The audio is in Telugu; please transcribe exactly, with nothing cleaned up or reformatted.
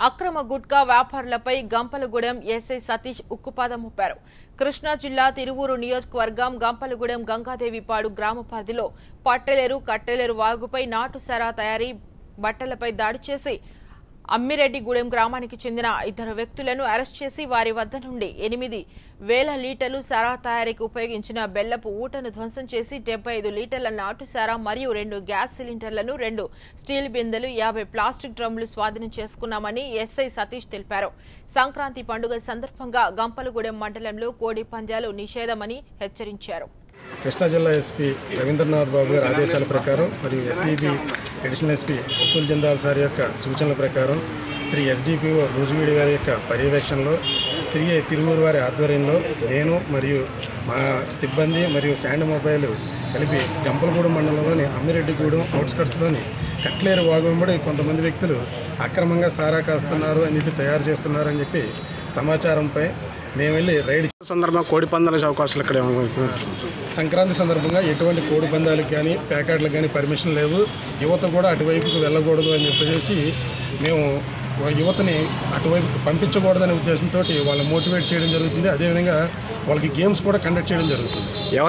అక్రమ గుట్కా వ్యాపారులపై గంపలగూడెం ఎస్ఐ సతీష్ ఉక్కుపాదం మోపారు. కృష్ణా జిల్లా తిరువూరు నియోజకవర్గం గంపలగూడెం గంగాదేవిపాడు గ్రామ పరిధిలో పట్టెలేరు కట్టెలేరు వాగుపై నాటు సారా తయారీ బట్టలపై దాడి చేసి అమ్మిరెడ్డిగూడెం గ్రామానికి చెందిన ఇద్దరు వ్యక్తులను అరెస్ట్ చేసి వారి వద్ద నుండి ఎనిమిది వేల లీటర్లు సారా తయారీకి ఉపయోగించిన బెల్లపు ఊటను ధ్వంసం చేసి డెబ్బై ఐదు లీటర్ల నాటు సారా మరియు రెండు గ్యాస్ సిలిండర్లను రెండు స్టీల్ బిందెలు యాభై ప్లాస్టిక్ డ్రమ్లు స్వాధీనం చేసుకున్నామని ఎస్ఐ సతీష్ తెలిపారు. సంక్రాంతి పండుగ సందర్భంగా గంపలగూడెం మండలంలో కోడి పందాలు నిషేధమని హెచ్చరించారు. కృష్ణా జిల్లా ఎస్పీ రవీంద్రనాథ్ బాబు గారి ఆదేశాల ప్రకారం మరియు SEB additional SP Uppal Jindal sir యొక్క సూచనల ప్రకారం శ్రీ ఎస్డిపిఓ రోజువీడి గారి యొక్క పర్యవేక్షణలో శ్రీ తిరువూరు వారి ఆధ్వర్యంలో నేను మరియు మా సిబ్బంది మరియు శాండ్ మొబైల్ కలిపి గంపలగూడెం మండలంలోని అమ్మిరెడ్డిగూడెం అవుట్స్కట్స్లోని కట్లేరు వాగుంబడి కొంతమంది వ్యక్తులు అక్రమంగా సారా కాస్తున్నారు అని చెప్పి తయారు చేస్తున్నారు అని చెప్పి సమాచారంపై మేము వెళ్ళి రైడ్ సందర్భంగా కోడి పందాల అవకాశాలు ఇక్కడ సంక్రాంతి సందర్భంగా ఎటువంటి కోడి పందాలకు కానీ ప్యాకెట్లకు కానీ పర్మిషన్ లేవు. యువత కూడా అటువైపుకు వెళ్ళకూడదు అని చెప్పేసి మేము యువతని అటువైపు పంపించకూడదనే ఉద్దేశంతో వాళ్ళని మోటివేట్ చేయడం జరుగుతుంది. అదేవిధంగా వాళ్ళకి గేమ్స్ కూడా కండక్ట్ చేయడం జరుగుతుంది.